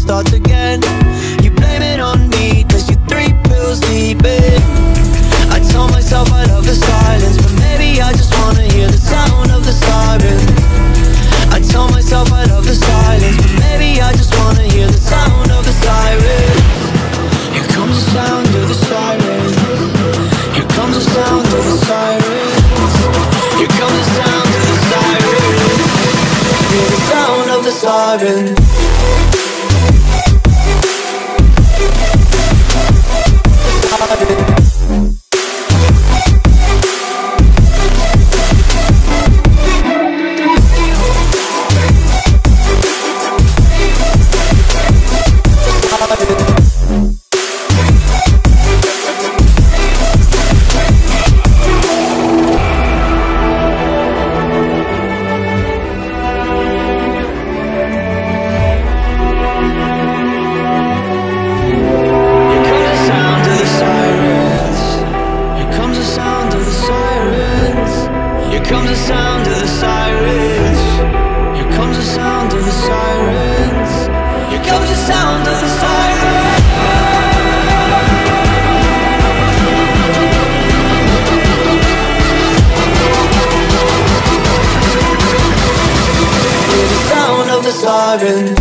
starts again. You blame it on me, cause you're 3 pills deep in. I tell myself I love the silence, but maybe I just wanna hear the sound of the siren. I tell myself I love the silence, but maybe I just wanna hear the sound of the siren. Here comes the sound of the siren. Here comes the sound of the siren. Here comes the sound of the siren. Hear the sound of the siren. Siren.